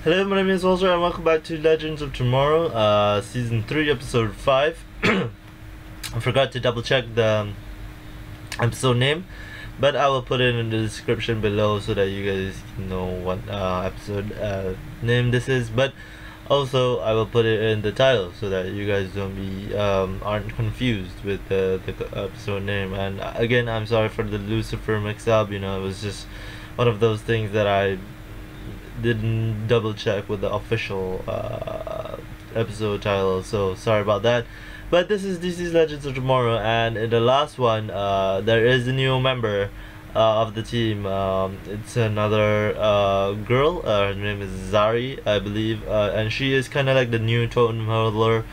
Hello, my name is WALTR and welcome back to Legends of Tomorrow, Season 3, Episode 5. I forgot to double check the episode name, but I will put it in the description below so that you guys can know what episode name this is. But also I will put it in the title so that you guys don't be aren't confused with the episode name. And again, I'm sorry for the Lucifer mix-up. You know, it was just one of those things that I didn't double check with the official episode title, so sorry about that. But this is DC's Legends of Tomorrow, and in the last one there is a new member of the team. It's another girl. Her name is Zari, I believe, and she is kind of like the new totem holder.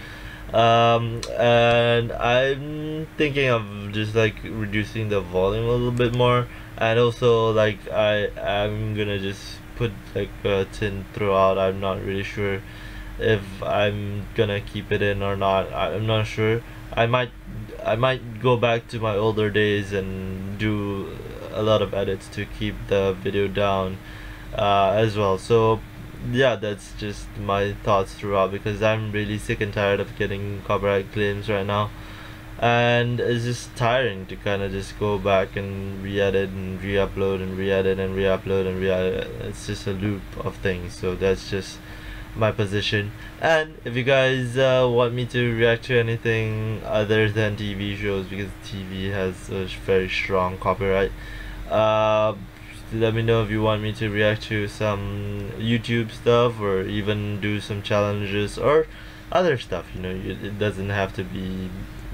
And I'm thinking of just like reducing the volume a little bit more, and also like I'm gonna just put like a tint throughout. I'm not really sure if I'm gonna keep it in or not. I'm not sure. I might go back to my older days and do a lot of edits to keep the video down as well. So yeah, that's just my thoughts throughout, because I'm really sick and tired of getting copyright claims right now, and it's just tiring to kind of just go back and re-edit and re-upload and re-edit and re-upload and re-edit. It's just a loop of things. So that's just my position. And if you guys want me to react to anything other than TV shows, because TV has a very strong copyright, let me know if you want me to react to some YouTube stuff, or even do some challenges or other stuff. You know, it doesn't have to be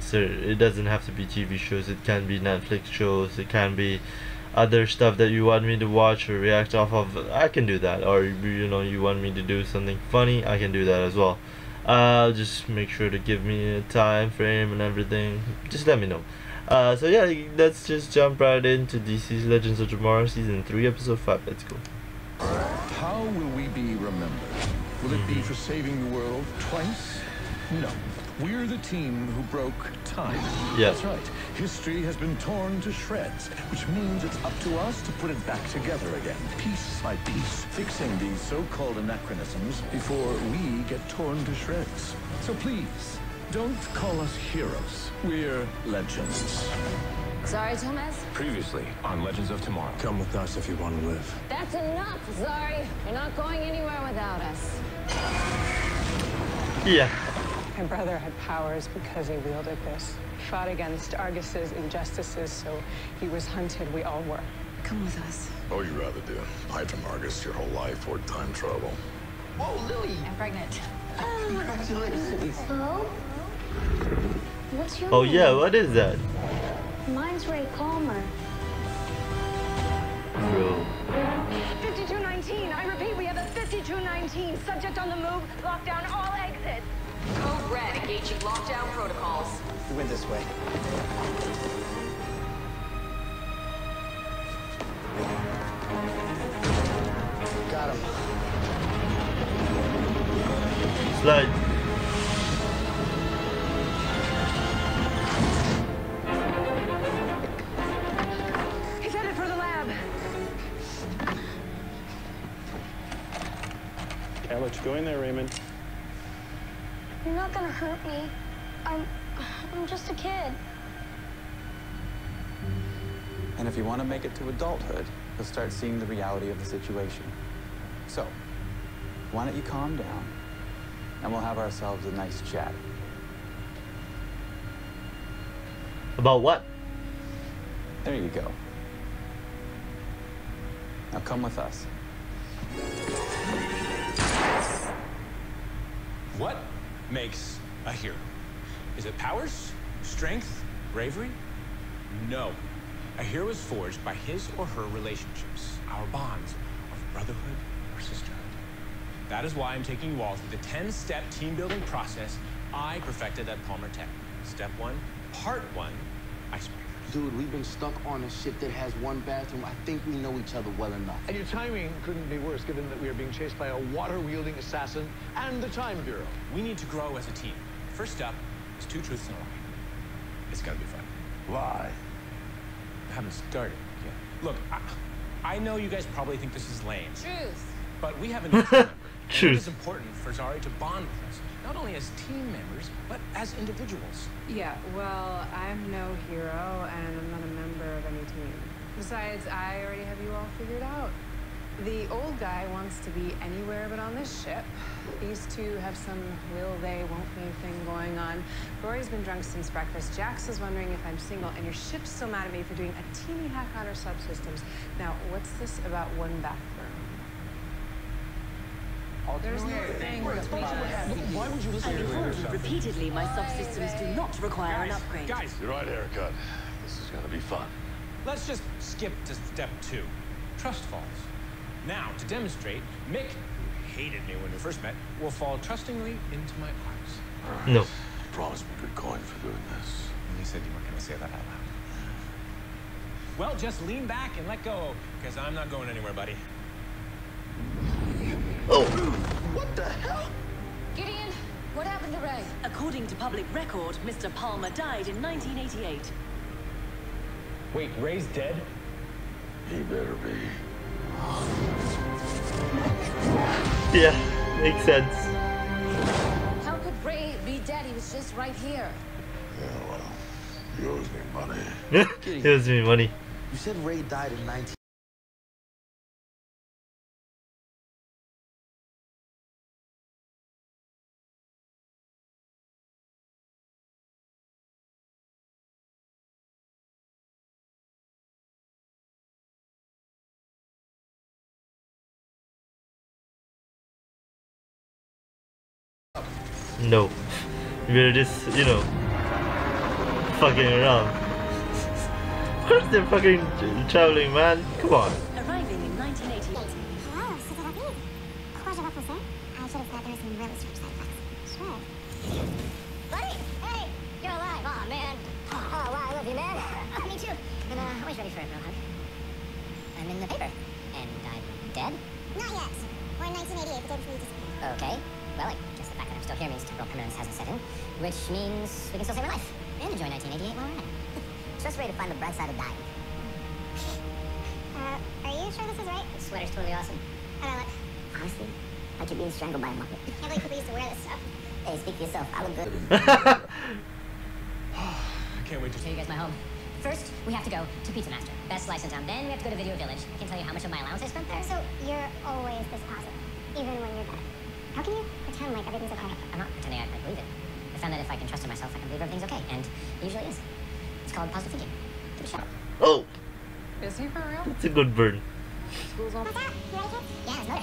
TV shows. It can be Netflix shows, it can be other stuff that you want me to watch or react off of. I can do that. Or you know, you want me to do something funny, I can do that as well. Just make sure to give me a time frame and everything. Just let me know. So yeah, let's just jump right into DC's Legends of Tomorrow Season 3 Episode 5. Let's go. How will we be remembered? Will it be for saving the world twice? No. We're the team who broke time. Yeah. That's right. History has been torn to shreds, which means it's up to us to put it back together again, piece by piece, fixing these so-called anachronisms before we get torn to shreds. So please, don't call us heroes. We're legends. Sorry, Thomas? Previously on Legends of Tomorrow. Come with us if you want to live. That's enough, Zari. You're not going anywhere without us. Yeah. My brother had powers because he wielded this. He fought against Argus's injustices, so he was hunted. We all were. Come with us. Oh, you'd rather do hide from Argus your whole life or time travel. Whoa, Lily! I'm pregnant. Congratulations. Hello? What's your Oh name? yeah, what is that? Mine's Ray Palmer. Bro. 5219. I repeat, we have a 5219. Subject on the move. Lock down all exits. Code Red, engaging lockdown protocols. We went this way. Got him. Slide. He's headed for the lab. Can't let you go in there, Raymond. You're not gonna hurt me. I'm just a kid. And if you want to make it to adulthood, you'll start seeing the reality of the situation. So, why don't you calm down, and we'll have ourselves a nice chat. About what? There you go. Now come with us. What makes a hero? Is it powers? Strength? Bravery? No. A hero is forged by his or her relationships, our bonds of brotherhood or sisterhood. That is why I'm taking you all through the 10-step team-building process I perfected at Palmer Tech. Step 1, Part 1, Icebreaker. Dude, we've been stuck on a ship that has one bathroom. I think we know each other well enough. And your timing couldn't be worse, given that we are being chased by a water-wielding assassin and the Time Bureau. We need to grow as a team. First up is 2 truths and a lie. It's gonna be fun. Lie. I haven't started yet. Look, I know you guys probably think this is lame, Truth. but we have a new team member. And it is important for Zari to bond with us, not only as team members, but as individuals. Yeah, well, I'm no hero, and I'm not a member of any team. Besides, I already have you all figured out. The old guy wants to be anywhere but on this ship. These two have some will they, won't they thing going on. Rory's been drunk since breakfast. Jax is wondering if I'm single, and your ship's still mad at me for doing a teeny hack on her subsystems. Now, what's this about one bathroom? There's no thing. Why would you listen to me? Repeatedly, my subsystems do not require an upgrade. Guys! You're right, haircut. This is gonna be fun. Let's just skip to step 2. Trust falls. Now, to demonstrate, Mick, who hated me when we first met, will fall trustingly into my arms. No. You promised me good coin for doing this. You said you weren't going to say that out loud. Well, just lean back and let go, because I'm not going anywhere, buddy. Oh. What the hell? Gideon, what happened to Ray? According to public record, Mr. Palmer died in 1988. Wait, Ray's dead? He better be. Yeah, makes sense. How could Ray be dead? He was just right here. Yeah, well, he owes me money. He owes me money. You said Ray died in 19... No. We're just, you know, fucking around. Of course they're fucking traveling, man. Come on. Arriving in 1988. Hello, c'était rapide. Pourquoi j'ai pas poussé? I should have thought there was some really strange side effects. Sure. Buddy! Hey! You're alive! Aw, man. Oh, wow, I love you, man. Me too. And always ready for a real hug. I'm in the paper. And I'm dead? Not yet. We're in 1988, the day before you disappeared. Okay. Well, I guess the fact that I'm still here means temporal permanence hasn't set in, which means we can still save our life and enjoy 1988 while we're at it. Just ready to find the bright side of dying. Are you sure this is right? This sweater's totally awesome. How do I look? Honestly, like you're being strangled by a muppet. I can't believe people used to wear this stuff. Hey, speak for yourself. I look good. I can't wait to Show you guys my home. First, we have to go to Pizza Master. Best slice in town. Then we have to go to Video Village. I can tell you how much of my allowance I spent there. So you're always this positive, even when you're dead. How can you pretend like everything's okay? I'm not pretending I believe it. I found that if I can trust in myself, I can believe everything's okay. And it usually is. It's called positive thinking. Give it a shot. Oh, Is he for real? that's a good burn. School's on. What's up? You ready, kids? Yeah, it's motor.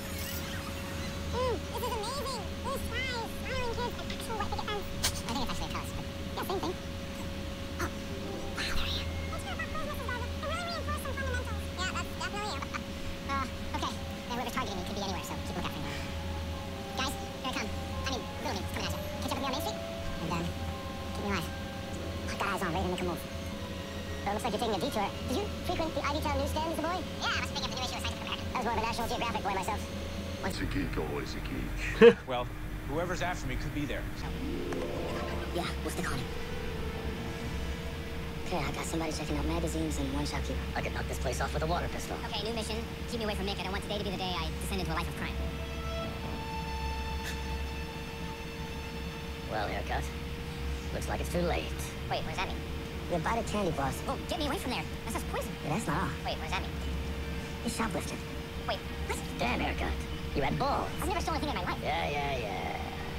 This is amazing. Blue skies, smiling kids, and actual wet picket fence. I think it's actually a telescope. Yeah, same thing. Oh, wow, there I am. Let's hear about Christmas, Barbara. It really reinforced some fundamentals. Yeah, that's definitely you. Okay. Then whoever's targeting me could be anywhere, so keep a lookout for me. Guys, here I come. I mean, little me, it's coming at you. Catch up with me on Main Street, and keep me alive. I've got eyes on, ready to make a move. So it looks like you're taking a detour. Did you frequent the Ivy Town newsstand, Mr. Boy? Yeah, I was picking up the new issue of Scientific American. I was more of a National Geographic boy myself. Once a geek, always a geek. Well, whoever's after me could be there. Yeah, we'll stick on him. Okay, I got somebody checking out magazines and one shopkeeper. I could knock this place off with a water pistol. Okay, new mission. Keep me away from Mick. I don't want today to be the day I descend into a life of crime. Well, haircut. Looks like it's too late. Wait, what does that mean? You buy the candy bars. Oh, get me away from there. That stuff's poison. Yeah, that's not all. Wait, what does that mean? You shoplifted. Wait, what? Damn, haircut. You had balls. I've never stolen a thing in my life. Yeah.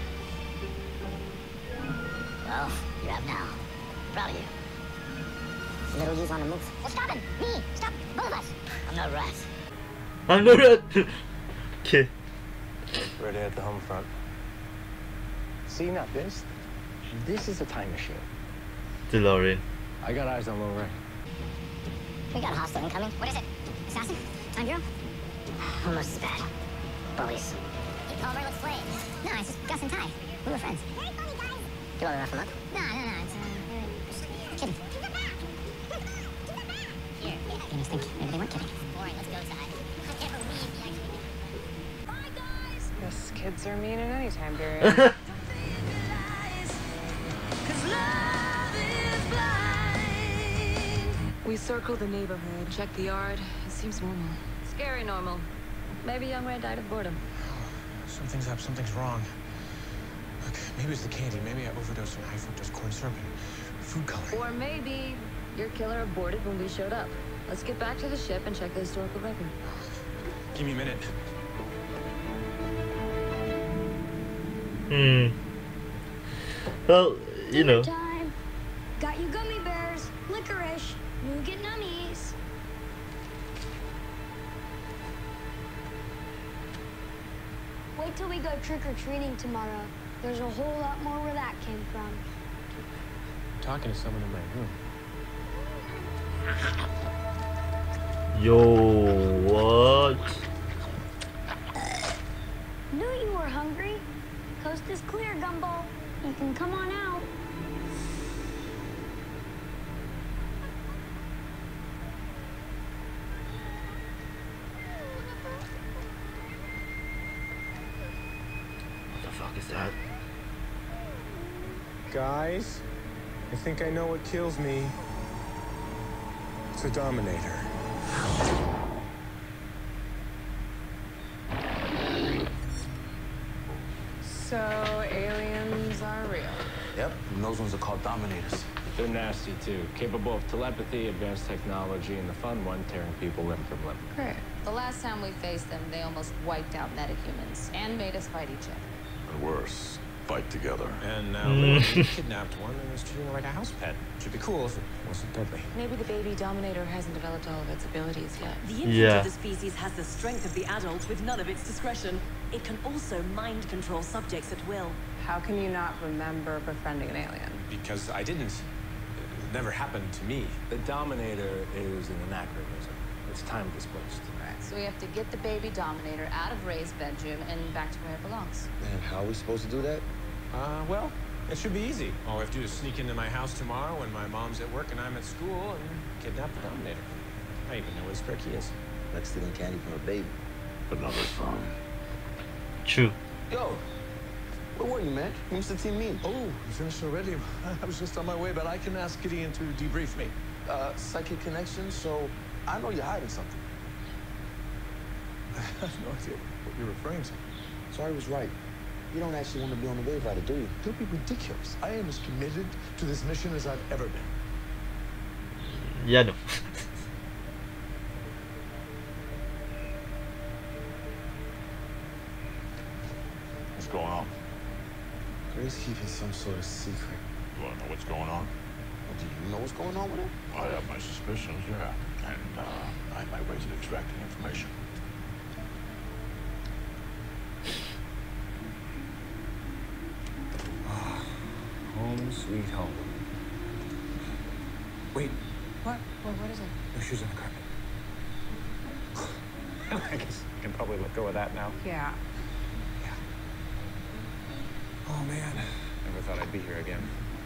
Well, you have now. Proud of you. Little you's on the move. Well, stop him! Me! Stop both of us! I'm no rat. I'm no rat. Okay. Ready at the home front. See, now this is a time machine. DeLorean. I got eyes on Lil Ray. We got a hostile incoming. What is it? Assassin? Time Bureau? Almost as bad. Bullies. Hey, Palmer, let's play. No, it's just Gus and Ty. We were friends. Very funny, guys. You want to rough him up? No. It's just kidding. To the back. Come on, to the back. Here. You must think maybe they weren't kidding. Boring, let's go, Ty. I can't believe he actually did. Bye, guys! Guess kids are mean in any time period. We circled the neighborhood, checked the yard. It seems normal. Scary normal. Maybe young Ray died of boredom. Something's up, something's wrong. Look, maybe it's the candy. Maybe I overdosed on high fructose corn syrup and food coloring. Or maybe your killer aborted when we showed up. Let's get back to the ship and check the historical record. Give me a minute. Well, you know. Time. Got you gummy bears, licorice, nougat nummies. Wait till we go trick-or-treating tomorrow. There's a whole lot more where that came from. Talking to someone in my room. Yo, what? Knew you were hungry. Coast is clear, Gumball. You can come on out. What the fuck is that? Guys, I think I know what kills me. It's a Dominator. So aliens are real. Yep, and those ones are called Dominators. They're nasty, too. Capable of telepathy, advanced technology, and the fun one, tearing people limb from limb. Great. The last time we faced them, they almost wiped out metahumans and made us fight each other. And worse, fight together. And now they kidnapped one and is treating it like a house pet. Should be cool if it wasn't deadly. Maybe the baby Dominator hasn't developed all of its abilities yet. The infant of the species has the strength of the adult with none of its discretion. It can also mind control subjects at will. How can you not remember befriending an alien? Because I didn't. It never happened to me. The Dominator is an anachronism. It's time displaced. Right, so we have to get the baby Dominator out of Ray's bedroom and back to where it belongs. And how are we supposed to do that? Well, it should be easy. All we have to do is sneak into my house tomorrow when my mom's at work and I'm at school and kidnap the Dominator. I even know where the spare key is. Like stealing candy from a baby. But not as fun. True. Yo, where were you, man? You must have seen me. Oh, you finished already? I was just on my way, but I can ask Gideon to debrief me. Psychic connection, so I know you're hiding something. I have no idea what you're referring to. So I was right. You don't actually want to be on the Wave Rider, do you? Don't be ridiculous. I am as committed to this mission as I've ever been. Yeah, no. What's going on? Gray's keeping some sort of secret. You want to know what's going on? Well, do you know what's going on with him? I have my suspicions, yeah. And I have my ways of extracting information. Home sweet home. Wait, What? What is it? no shoes on the carpet. I guess I can probably let go of that now. Yeah. Oh, man. Never thought I'd be here again.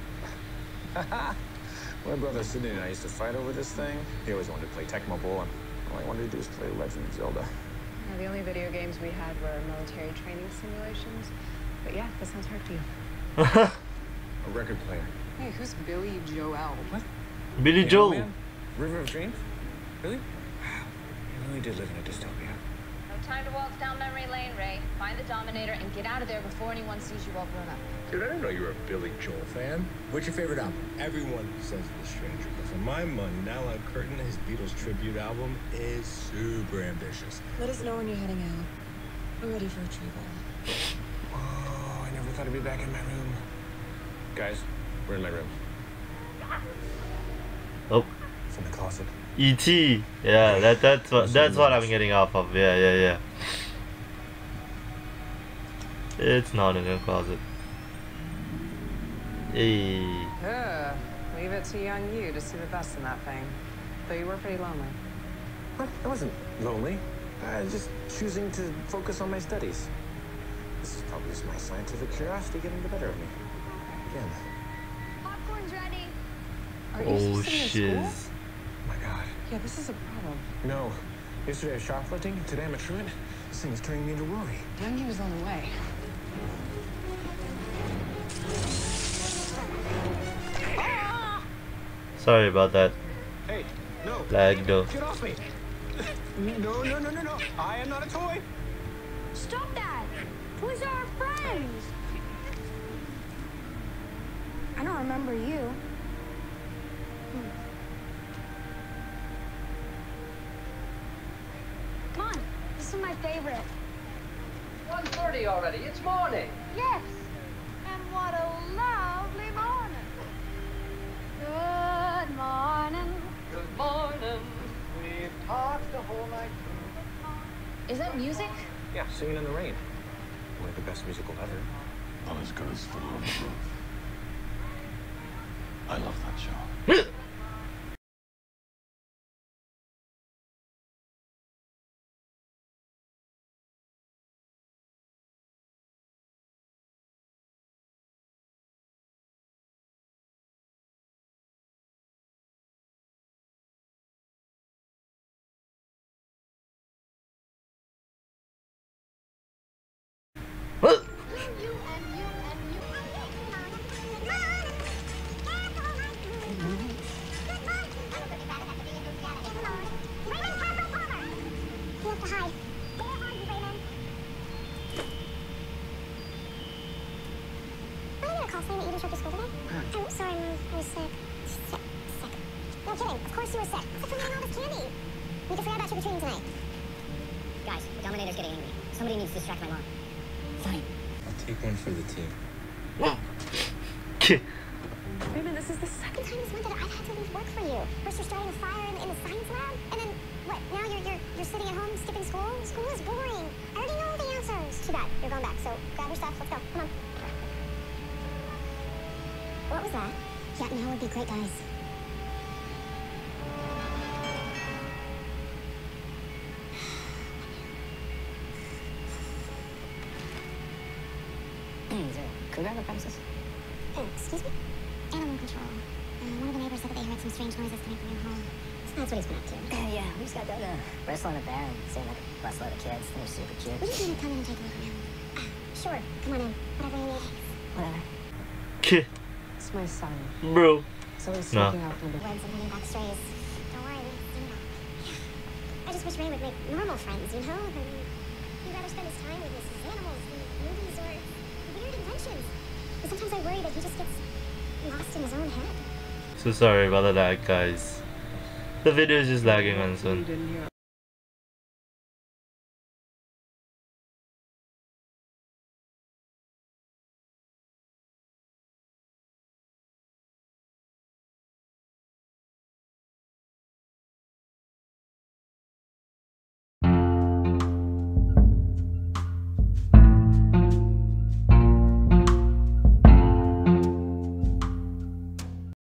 My brother Sidney and I used to fight over this thing. He always wanted to play Tecmo Bowl, and all I wanted to do was play Legend of Zelda. Yeah, the only video games we had were military training simulations. But yeah, that sounds hard to you. A record player. Hey, who's Billy Joel? What? Billy You know, Joel. man? River of Dreams? Really? Wow. You really did live in a dystopia. No time to walk down memory lane, Ray. Find the Dominator and get out of there before anyone sees you all grown up. Dude, I didn't know you were a Billy Joel fan. What's your favorite album? Everyone says The Stranger, but for my money, Nylon Curtain, his Beatles tribute album, is super ambitious. Let us know when you're heading out. We're ready for retrieval. Oh, I never thought I'd be back in my room. Guys, we're in my room. Oh, It's in the closet. E.T. Yeah, that's what I'm getting off of. Yeah. It's not in the closet. Hey. Leave it to young you to see the best in that thing. Though you were pretty lonely. What? I wasn't lonely. I was just choosing to focus on my studies. This is probably just my scientific curiosity getting the better of me. Again. Popcorn's ready. Are you Oh still in shiz. school? Oh my god. Yeah, this is a problem. No. Yesterday I was shoplifting, today I'm a truant. This thing is turning me into Rory. Young you was on the way. Sorry about that. Hey, no. Lag though. Get off me. No. I am not a toy. Stop that! Who's our friends? I don't remember you. Come on, this is my favorite. 1:30 already. It's morning. Yes. And what a lovely morning. Good morning. Good morning. We've talked the whole night through. Is that music? Yeah, Singing in the Rain. One of the best musical ever. Not as good as The Love Truth. I love that show. I'm sorry, Mom. I was sick. Sick. No kidding. Of course you were sick. Except for eating all this candy. We can forget about trick-or-treating tonight. Guys, the Dominator's getting angry. Somebody needs to distract my mom. Fine. I'll take one for the team. Raymond, this is the second time this month that I've had to leave work for you. First you're starting a fire in the science lab, and then what? Now you're sitting at home skipping school? School is boring. I already know the answers. Too bad. You're going back. So grab your stuff. Let's go. Come on. What was that? Yeah, now would be great, guys. Is there a cougar on the premises? Excuse me? Animal control. One of the neighbors said that they heard some strange noises coming from your home. So that's what he's been up to. Yeah, we just got done wrestling a bear and seeing like a bus load of kids. They're super cute. We just need to come in and take a look around. Sure. Come on in. Whatever you need. Whatever. It's my son. Bro. So he's No. sneaking out from the Woods and running back strays. Don't worry, I just wish Ray would make normal friends, you know? I mean, he'd rather spend his time with his animals than movies or weird inventions. And sometimes I worry that he just gets lost in his own head. So sorry about the lag, guys. The video is just lagging on soon.